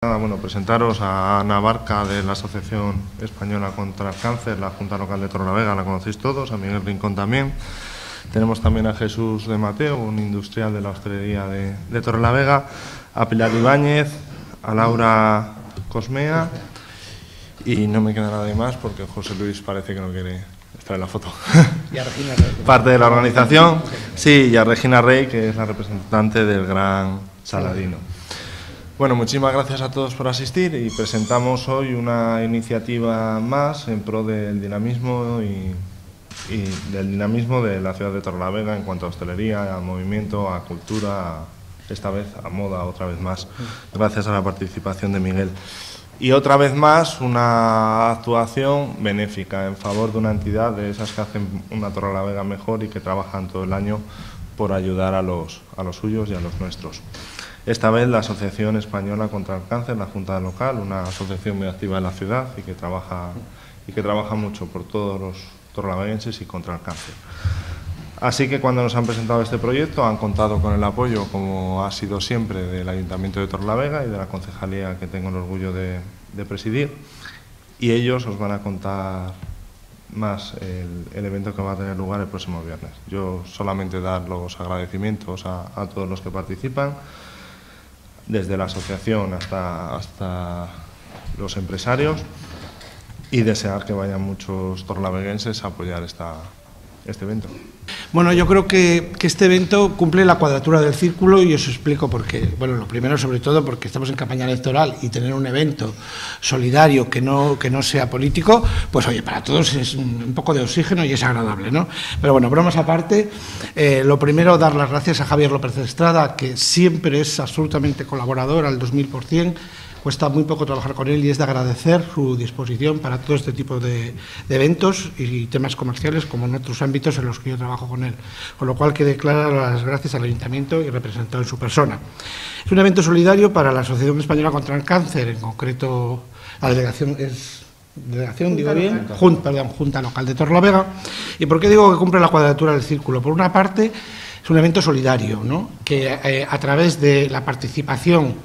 Bueno, presentaros a Ana Barca de la Asociación Española contra el Cáncer, la Junta Local de Torrelavega, la conocéis todos, a Miguel Rincón también. Tenemos también a Jesús de Mateo, un industrial de la hostelería de Torrelavega, a Pilar Ibáñez, a Laura Cosmea y no me queda nadie más porque José Luis parece que no quiere estar en la foto. Y a Regina Rey. Parte de la organización, sí, y a Regina Rey, que es la representante del Gran Saladino. Bueno, muchísimas gracias a todos por asistir y presentamos hoy una iniciativa más en pro del dinamismo y del dinamismo de la ciudad de Torrelavega en cuanto a hostelería, a movimiento, a cultura, esta vez a moda otra vez más, gracias a la participación de Miguel. Y otra vez más una actuación benéfica en favor de una entidad de esas que hacen una Torrelavega mejor y que trabajan todo el año por ayudar a los suyos y a los nuestros. Esta vez la Asociación Española contra el Cáncer, la Junta Local, una asociación muy activa en la ciudad y que trabaja mucho por todos los torrelaveguenses y contra el cáncer. Así que cuando nos han presentado este proyecto han contado con el apoyo, como ha sido siempre, del Ayuntamiento de Torrelavega y de la concejalía que tengo el orgullo de presidir, y ellos os van a contar más el evento que va a tener lugar el próximo viernes. Yo solamente dar los agradecimientos a todos los que participan, desde la asociación hasta los empresarios, y desear que vayan muchos torrelaveguenses a apoyar este evento. Bueno, yo creo que este evento cumple la cuadratura del círculo y os explico por qué. Bueno, lo primero, sobre todo, porque estamos en campaña electoral y tener un evento solidario que no sea político, pues oye, para todos es un poco de oxígeno y es agradable, ¿no? Pero bueno, bromas aparte, lo primero, dar las gracias a Javier López de Estrada, que siempre es absolutamente colaborador al 2000%. Cuesta muy poco trabajar con él y es de agradecer su disposición para todo este tipo de eventos y temas comerciales, como en otros ámbitos en los que yo trabajo con él. Con lo cual, quede claras las gracias al Ayuntamiento y representado en su persona. Es un evento solidario para la Asociación Española contra el Cáncer, en concreto la delegación es... Delegación, digo bien, Junta Local de Torrelavega. ¿Y por qué digo que cumple la cuadratura del círculo? Por una parte, es un evento solidario, ¿no? Que a través de la participación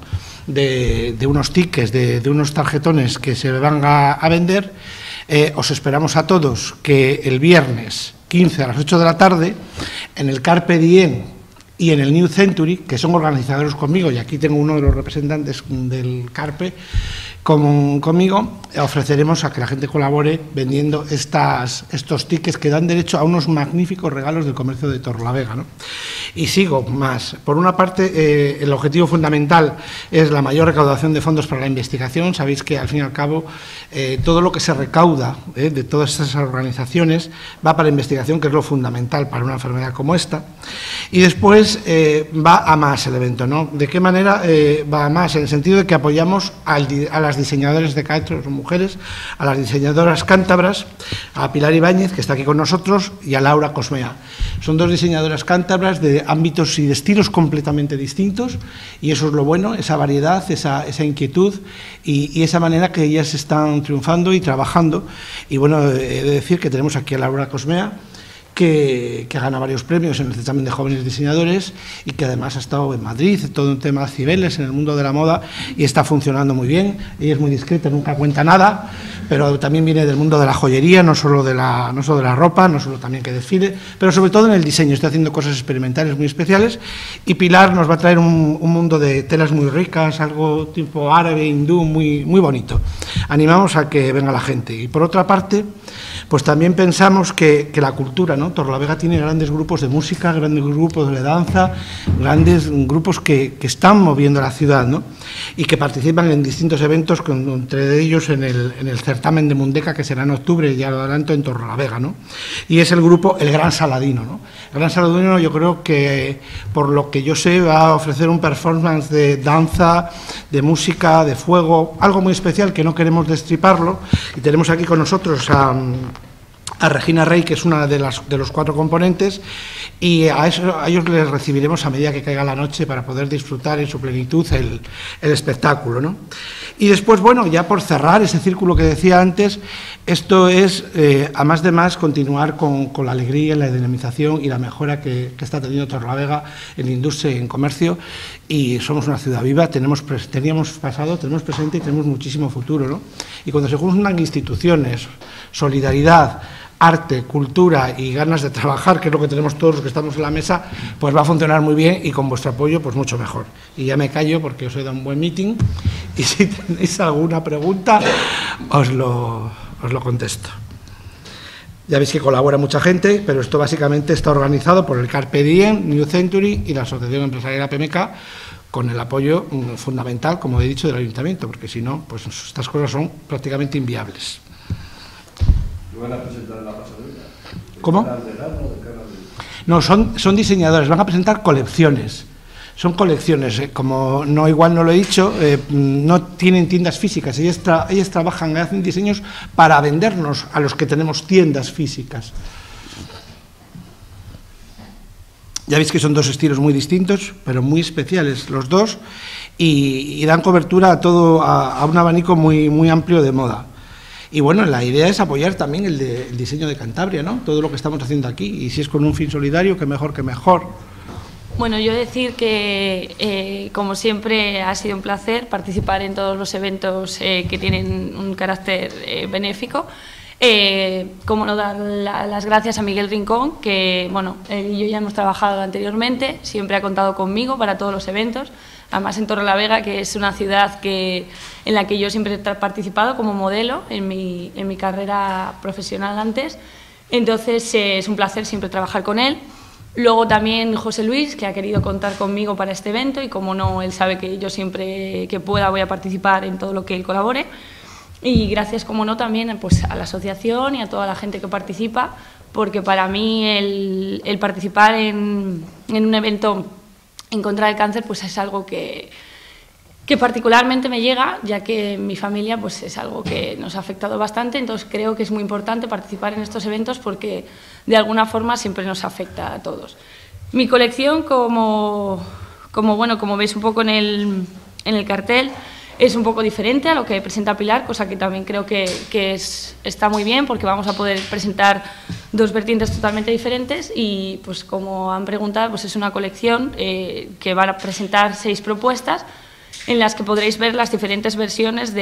de unos tickets, de unos tarjetones que se van a vender, os esperamos a todos que el viernes 15 a las 8 de la tarde, en el Carpe Diem y en el New Century, que son organizadores conmigo, y aquí tengo uno de los representantes del Carpe conmigo, ofreceremos a que la gente colabore vendiendo estos tickets que dan derecho a unos magníficos regalos del comercio de Torrelavega, ¿no? Y sigo más. Por una parte, el objetivo fundamental es la mayor recaudación de fondos para la investigación. Sabéis que, al fin y al cabo, todo lo que se recauda de todas esas organizaciones va para la investigación, que es lo fundamental para una enfermedad como esta. Y después va a más el evento, ¿no? ¿De qué manera va a más? En el sentido de que apoyamos a las diseñadoras de caetros o mujeres, a las diseñadoras cántabras, a Pilar Ibáñez, que está aquí con nosotros, y a Laura Cosmea. Son dos diseñadoras cántabras de ámbitos y de estilos completamente distintos, y eso es lo bueno, esa variedad, esa inquietud y esa manera que ellas están triunfando y trabajando. Y bueno, he de decir que tenemos aquí a Laura Cosmea, que gana varios premios en el certamen de jóvenes diseñadores y que además ha estado en Madrid, todo un tema de Cibeles en el mundo de la moda, y está funcionando muy bien. Ella es muy discreta, nunca cuenta nada, pero también viene del mundo de la joyería, no solo de la ropa, no solo también que desfile, pero sobre todo en el diseño. Está haciendo cosas experimentales muy especiales, y Pilar nos va a traer un mundo de telas muy ricas, algo tipo árabe, hindú, muy bonito. Animamos a que venga la gente. Y por otra parte, pues también pensamos que la cultura, ¿no? Torrelavega tiene grandes grupos de música, grandes grupos de danza, grandes grupos que están moviendo la ciudad, ¿no? Y que participan en distintos eventos, entre ellos en el certamen de Mundeca, que será en octubre, ya lo adelanto, en Torrelavega, ¿no? Y es el grupo El Gran Saladino, ¿no? El Gran Saladino, yo creo que, por lo que yo sé, va a ofrecer un performance de danza, de música, de fuego, algo muy especial que no queremos destriparlo, y tenemos aquí con nosotros a Regina Rey, que es una de los 4 componentes, y a ellos les recibiremos a medida que caiga la noche para poder disfrutar en su plenitud el espectáculo, ¿no? Y después, bueno, ya por cerrar ese círculo que decía antes, esto es, a más de más, continuar con la alegría, la dinamización y la mejora que está teniendo Torrelavega en industria y en comercio. Y somos una ciudad viva, teníamos pasado, tenemos presente y tenemos muchísimo futuro, ¿no? Y cuando se juntan instituciones, solidaridad, arte, cultura y ganas de trabajar, que es lo que tenemos todos los que estamos en la mesa, pues va a funcionar muy bien y con vuestro apoyo pues mucho mejor. Y ya me callo porque os he dado un buen meeting y si tenéis alguna pregunta os lo contesto. Ya veis que colabora mucha gente, pero esto básicamente está organizado por el Carpe Diem, New Century y la Asociación Empresarial PMK, con el apoyo fundamental, como he dicho, del Ayuntamiento, porque si no, pues estas cosas son prácticamente inviables. ¿Van a presentar en la pasarela? ¿Cómo? No, son diseñadores, van a presentar colecciones. Son colecciones, como igual no lo he dicho, no tienen tiendas físicas, ellas trabajan, hacen diseños para vendernos a los que tenemos tiendas físicas. Ya veis que son dos estilos muy distintos, pero muy especiales los dos, y dan cobertura a un abanico muy amplio de moda. Y bueno, la idea es apoyar también el diseño de Cantabria, ¿no? Todo lo que estamos haciendo aquí, y si es con un fin solidario, que mejor que mejor. Bueno, yo decir que, como siempre, ha sido un placer participar en todos los eventos que tienen un carácter benéfico. Como no dar las gracias a Miguel Rincón, que bueno, él y yo ya hemos trabajado anteriormente, siempre ha contado conmigo para todos los eventos. Además en Torrelavega, que es una ciudad en la que yo siempre he participado como modelo en mi carrera profesional antes, entonces es un placer siempre trabajar con él. Luego también José Luis, que ha querido contar conmigo para este evento y como no, él sabe que yo siempre que pueda voy a participar en todo lo que él colabore. Y gracias, como no, también pues, a la asociación y a toda la gente que participa, porque para mí el participar en un evento en contra del cáncer pues es algo que particularmente me llega, ya que en mi familia pues es algo que nos ha afectado bastante, entonces creo que es muy importante participar en estos eventos porque de alguna forma siempre nos afecta a todos. Mi colección, como veis un poco en el cartel, es un poco diferente a lo que presenta Pilar, cosa que también creo que está muy bien porque vamos a poder presentar dos vertientes totalmente diferentes y, pues como han preguntado, pues es una colección que van a presentar 6 propuestas en las que podréis ver las diferentes versiones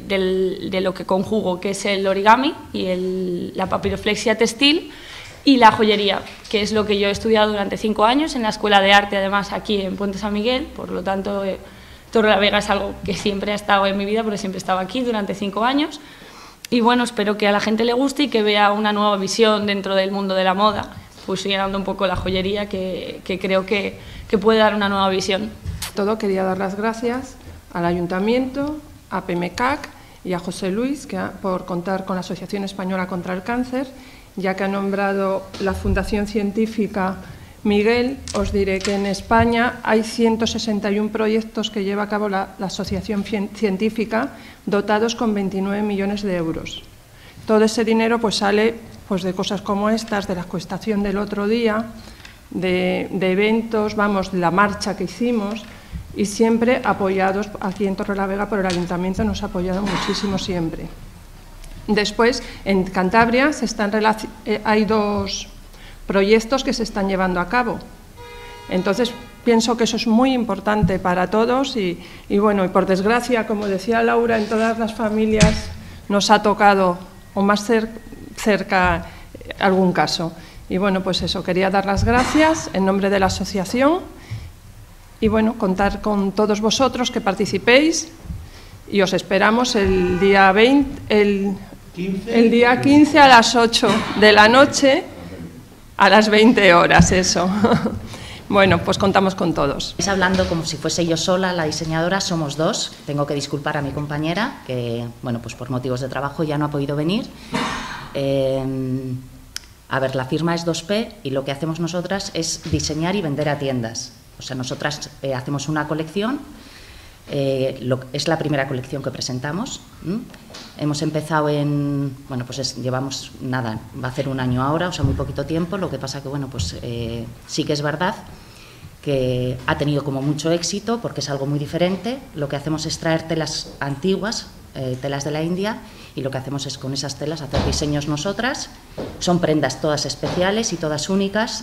de lo que conjugo, que es el origami y la papiroflexia textil y la joyería, que es lo que yo he estudiado durante 5 años en la Escuela de Arte, además aquí en Puente San Miguel, por lo tanto Torrelavega es algo que siempre ha estado en mi vida porque siempre he estado aquí durante 5 años y bueno, espero que a la gente le guste y que vea una nueva visión dentro del mundo de la moda, fusionando un poco la joyería que creo que puede dar una nueva visión. Todo quería dar las gracias al Ayuntamiento, a PMCAC y a José Luis por contar con la Asociación Española contra el Cáncer, ya que ha nombrado la Fundación Científica Miguel. Os diré que en España hay 161 proyectos que lleva a cabo la Asociación Científica, dotados con 29 millones de euros. Todo ese dinero pues sale pues, de cosas como estas, de la cuestación del otro día, de eventos, vamos, de la marcha que hicimos, y siempre apoyados aquí en Torrelavega por el Ayuntamiento, nos ha apoyado muchísimo siempre. Después, en Cantabria hay 2 proyectos que se están llevando a cabo. Entonces, pienso que eso es muy importante para todos y bueno, y por desgracia, como decía Laura, en todas las familias nos ha tocado o más cerca algún caso. Y bueno, pues eso, quería dar las gracias en nombre de la asociación y bueno, contar con todos vosotros que participéis y os esperamos el día 15 a las 8 de la noche. A las 20 horas, eso. Bueno, pues contamos con todos. Es hablando como si fuese yo sola, la diseñadora, somos 2. Tengo que disculpar a mi compañera, que, bueno, pues por motivos de trabajo ya no ha podido venir. A ver, la firma es 2P y lo que hacemos nosotras es diseñar y vender a tiendas. O sea, nosotras hacemos una colección. Es la primera colección que presentamos. Hemos empezado bueno, pues llevamos nada, va a hacer 1 año ahora, o sea, muy poquito tiempo. Lo que pasa que, bueno, pues sí que es verdad que ha tenido como mucho éxito porque es algo muy diferente. Lo que hacemos es traer telas antiguas, telas de la India, y lo que hacemos es con esas telas hacer diseños nosotras. Son prendas todas especiales y todas únicas.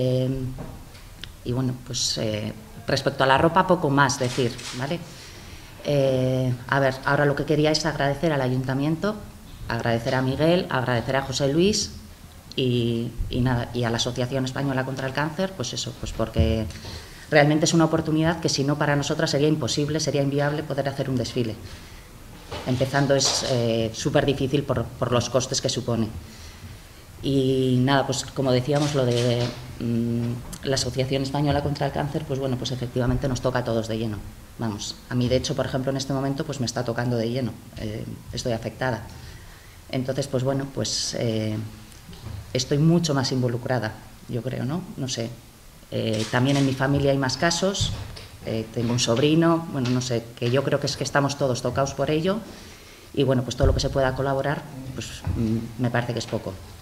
Y bueno, pues respecto a la ropa, poco más decir, ¿vale? A ver, ahora lo que quería es agradecer al Ayuntamiento, agradecer a Miguel, agradecer a José Luis y a la Asociación Española contra el Cáncer, pues eso, pues porque realmente es una oportunidad que si no para nosotras sería imposible, sería inviable poder hacer un desfile. Empezando es súper difícil por los costes que supone. Y nada, pues como decíamos, lo de la Asociación Española contra el Cáncer, pues bueno, pues efectivamente nos toca a todos de lleno. Vamos, a mí de hecho, por ejemplo, en este momento pues me está tocando de lleno, estoy afectada. Entonces, pues bueno, pues estoy mucho más involucrada, yo creo, ¿no? No sé, también en mi familia hay más casos, tengo un sobrino, bueno, no sé, que yo creo que es que estamos todos tocados por ello y bueno, pues todo lo que se pueda colaborar, pues me parece que es poco.